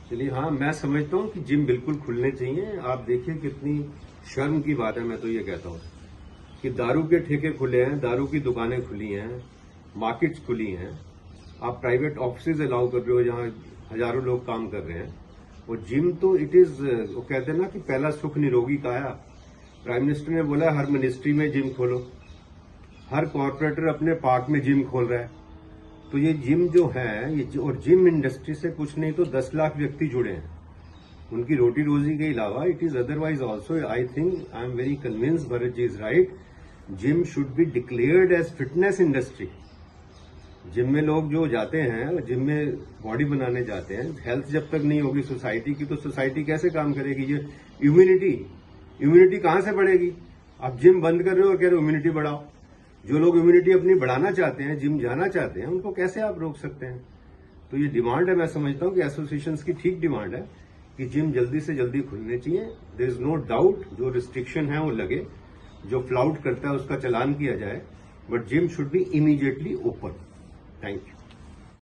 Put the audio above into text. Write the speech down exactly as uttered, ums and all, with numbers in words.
चलिए, हाँ, मैं समझता हूँ कि जिम बिल्कुल खुलने चाहिए। आप देखिए कितनी शर्म की बात है। मैं तो ये कहता हूँ कि दारू के ठेके खुले हैं, दारू की दुकानें खुली हैं, मार्केट्स खुली हैं, आप प्राइवेट ऑफिस अलाउ कर रहे हो जहां हजारों लोग काम कर रहे हैं। और जिम तो इट इज, वो कहते हैं ना कि पहला सुख निरोगी काया। प्राइम मिनिस्टर ने बोला हर मिनिस्ट्री में जिम खोलो, हर कॉर्पोरेटर अपने पार्क में जिम खोल रहा है। तो ये जिम जो है ये, और जिम इंडस्ट्री से कुछ नहीं तो दस लाख व्यक्ति जुड़े हैं, उनकी रोटी रोजी के अलावा it is otherwise also. I think I am very convinced Bharat ji is right, gym should be declared as fitness industry. Gym में लोग जो जाते हैं, जिम में बॉडी बनाने जाते हैं, हेल्थ जब तक नहीं होगी सोसाइटी की तो सोसाइटी कैसे काम करेगी? ये इम्यूनिटी इम्यूनिटी कहां से बढ़ेगी? आप जिम बंद कर रहे हो और कह रहे हो इम्यूनिटी बढ़ाओ। जो लोग इम्यूनिटी अपनी बढ़ाना चाहते हैं, जिम जाना चाहते हैं, उनको कैसे आप रोक सकते हैं? तो ये डिमांड है, मैं समझता हूं कि एसोसिएशंस की ठीक डिमांड है कि जिम जल्दी से जल्दी खुलने चाहिए। देयर इज नो डाउट, जो रिस्ट्रिक्शन है वो लगे, जो फ्लाउट करता है उसका चालान किया जाए, but gym should be immediately open. Thank you.